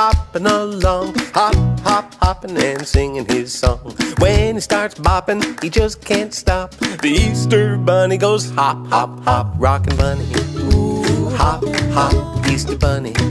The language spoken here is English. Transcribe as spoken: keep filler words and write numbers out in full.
hopping along, hop, hop, hopping and singing his song. When he starts bopping, he just can't stop. The Easter Bunny goes hop, hop, hop, rockin' bunny. Hop, hop, Easter Bunny.